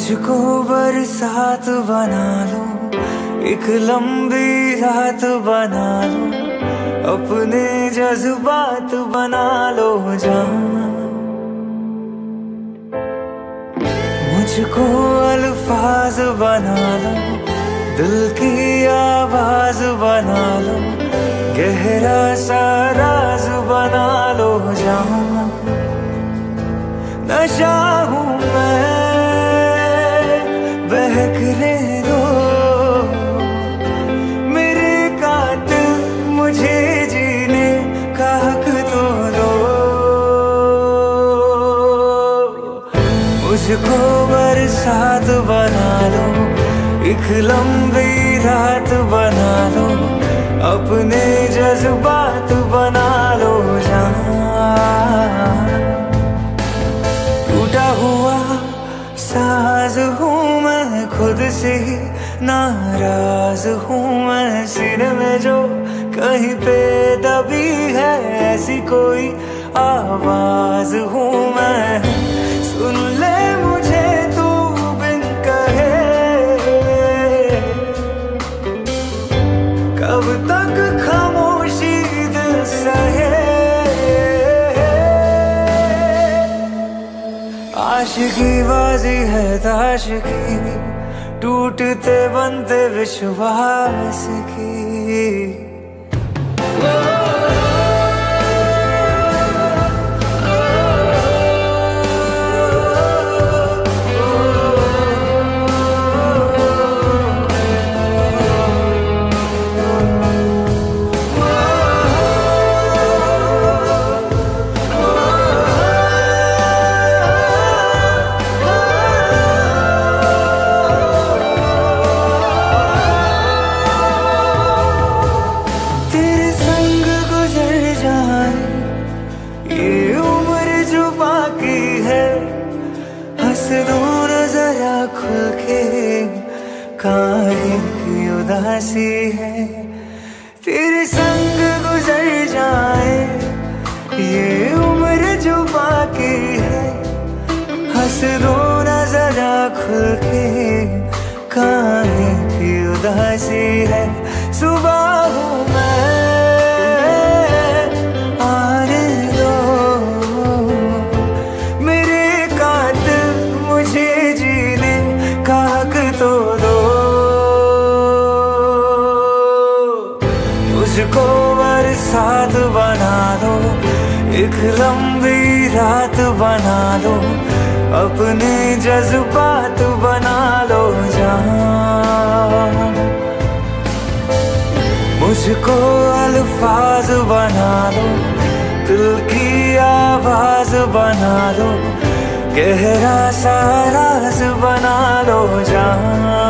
मुझको बरसात बना लो, एक लंबी रात बना लो, अपने जज्बात बना लो जान। मुझको अल्फाज बना लो, दिल की आवाज बना लो, गहरा सा राज बना लो जान। नशा हूँ मैं, बहकने दो मेरे कातिल, मुझे जीने का हक तो दो। मुझको बरसात बना लो, एक लंबी रात बना लो, अपने जज्बात बना लो जान। टूटा हुआ साज हूँ मैं, खुद से ही नाराज हूँ मैं, सीने में जो कहीं पे दबी है ऐसी कोई आवाज हूँ मैं। सुन ले मुझे तू बिन कहे, कब तक खामोशी दिल सहे। आशिकी बाजी है ताशकी, टूटते बनते विश्वास की। खुल के काहे की उदासी है, तेरे संग गुजर जाए ये उम्र जो बाकी है। हंस दो ना जरा खुल के, काहे की उदासी है। सुबह हूँ मैं, आने दो मेरे कातिल, मुझे जीने का हक तो दो। मुझको बरसात बना लो, एक लंबी रात बना लो, अपने जज्बात बना लो जान। मुझको अल्फाज बना लो, दिल की आवाज बना लो, गहरा सा राज बना लो जान।